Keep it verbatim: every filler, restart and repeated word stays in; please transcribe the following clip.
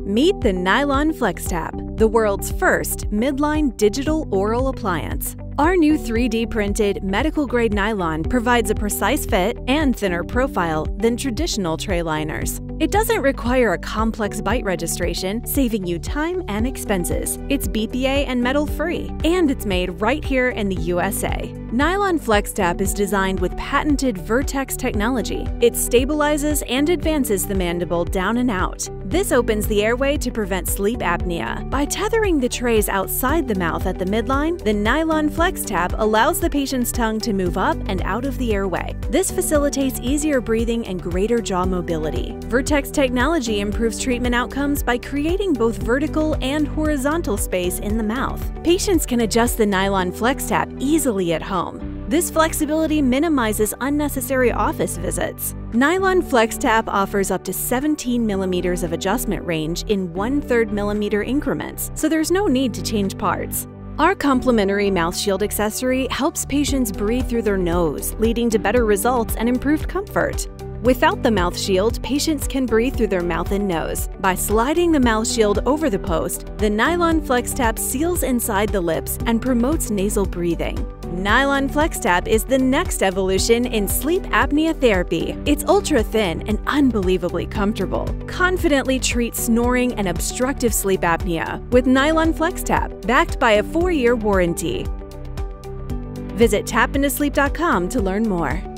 Meet the Nylon flexTAP, the world's first midline digital oral appliance. Our new three D printed medical-grade nylon provides a precise fit and thinner profile than traditional tray liners. It doesn't require a complex bite registration, saving you time and expenses. It's B P A and metal-free, and it's made right here in the U S A. Nylon flexTAP is designed with patented Vertex technology. It stabilizes and advances the mandible down and out. This opens the airway to prevent sleep apnea. By tethering the trays outside the mouth at the midline, the Nylon flexTAP allows the patient's tongue to move up and out of the airway. This facilitates easier breathing and greater jaw mobility. Vertex technology improves treatment outcomes by creating both vertical and horizontal space in the mouth. Patients can adjust the Nylon flexTAP easily at home. This flexibility minimizes unnecessary office visits. Nylon flexTAP offers up to seventeen millimeters of adjustment range in one-third millimeter increments, so there's no need to change parts. Our complimentary mouth shield accessory helps patients breathe through their nose, leading to better results and improved comfort. Without the mouth shield, patients can breathe through their mouth and nose. By sliding the mouth shield over the post, the Nylon flexTAP seals inside the lips and promotes nasal breathing. Nylon flexTAP is the next evolution in sleep apnea therapy. It's ultra-thin and unbelievably comfortable. Confidently treat snoring and obstructive sleep apnea with Nylon flexTAP, backed by a four-year warranty. Visit tap into sleep dot com to learn more.